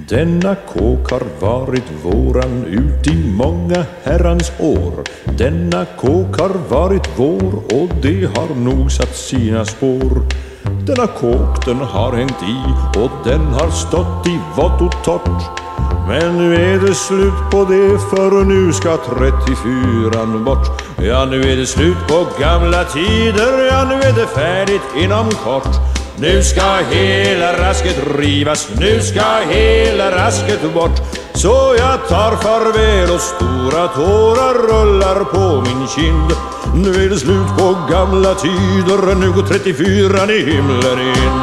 Denna kåk har varit våran ut i många herrans år. Denna kåk har varit vår och det har nog satt sina spår. Denna kåk den har hängt i och den har stått i vått och torrt. Men nu är det slut på det, för nu ska 34 bort. Ja, nu är det slut på gamla tider, ja, nu är det färdigt inom kort. Nu ska hela rasket rivas, nu ska hela rasket bort. Så jag tar farväl och stora tårar rullar på min kind. Nu är det slut på gamla tider, nu går 34 i himlen in.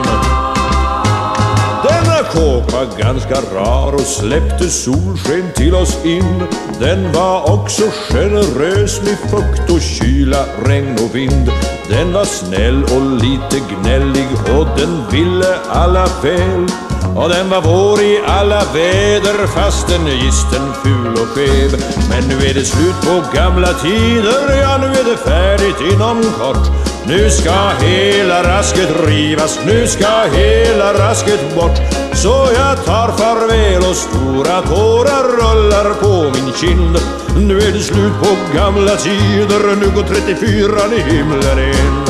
Denna kåk var ganska rar och släppte solsken till oss in. Den var också generös med fukt och kyla, regn och vind. Den var snäll och lite gnällig och den ville alla väl. Och den var vår i alla väder fastän gisten ful och skev. Men nu är det slut på gamla tider, ja, nu är det färdigt inom kort. Nu ska hela rasket rivas, nu ska hela rasket bort. Så jag tar farväl och stora tårar rullar på min kind. Nu är det slut på gamla tider, nu går 34 i himlen in.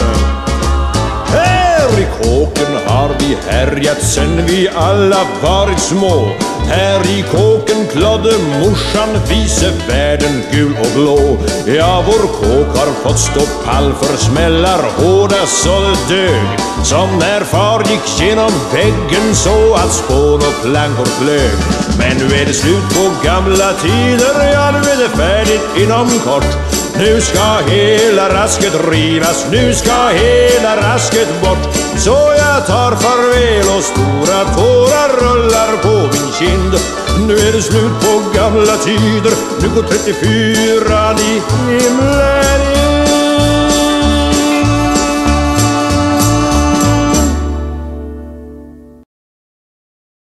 Här i kåken har vi härjat sen vi alla varit små. Här i kåken klodde morsan vise världen gul och blå. Ja, vår kåk har fått stå pall för smällar hårda så det dög. Som när far gick genom väggen så att spån och plankor flög. Men nu är det slut på gamla tider, ja, nu är det färdigt inom kort. Nu ska hela rasket rivas, nu ska hela rasket bort. Så jag tar farväl och stora tårar rullar på min kind. Nu är det slut på gamla tider, nu går 34 i himlen in.